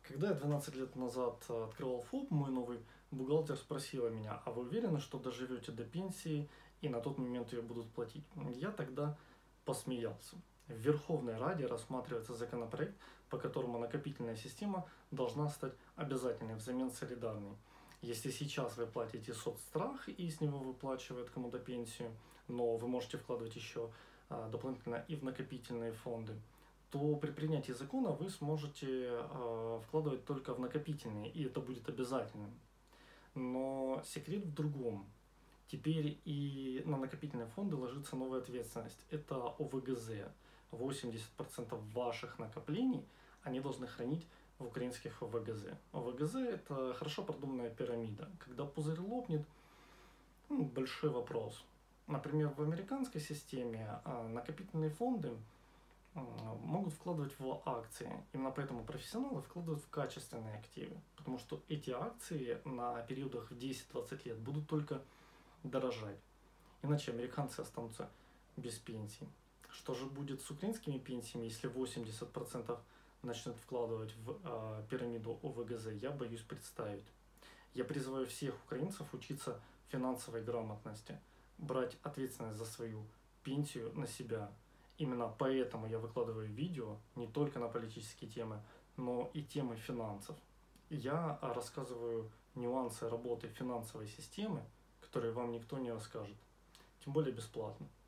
Когда я 12 лет назад открывал ФОП, мой новый бухгалтер спросила меня: а вы уверены, что доживете до пенсии и на тот момент ее будут платить? Я тогда посмеялся. В Верховной Раде рассматривается законопроект, по которому накопительная система должна стать обязательной взамен солидарной. Если сейчас вы платите соцстрах и с него выплачивают кому-то пенсию, но вы можете вкладывать еще дополнительно и в накопительные фонды, то при принятии закона вы сможете вкладывать только в накопительные, и это будет обязательным. Но секрет в другом. Теперь и на накопительные фонды ложится новая ответственность. Это ОВГЗ. 80% ваших накоплений они должны хранить в украинских ОВГЗ. ОВГЗ – это хорошо продуманная пирамида. Когда пузырь лопнет, большой вопрос. Например, в американской системе накопительные фонды могут вкладывать в акции. Именно поэтому профессионалы вкладывают в качественные активы, потому что эти акции на периодах в 10-20 лет будут только дорожать. Иначе американцы останутся без пенсий. Что же будет с украинскими пенсиями, если 80% начнут вкладывать в пирамиду ОВГЗ, я боюсь представить. Я призываю всех украинцев учиться финансовой грамотности, брать ответственность за свою пенсию на себя. Именно поэтому я выкладываю видео не только на политические темы, но и темы финансов. Я рассказываю нюансы работы финансовой системы, которые вам никто не расскажет, тем более бесплатно.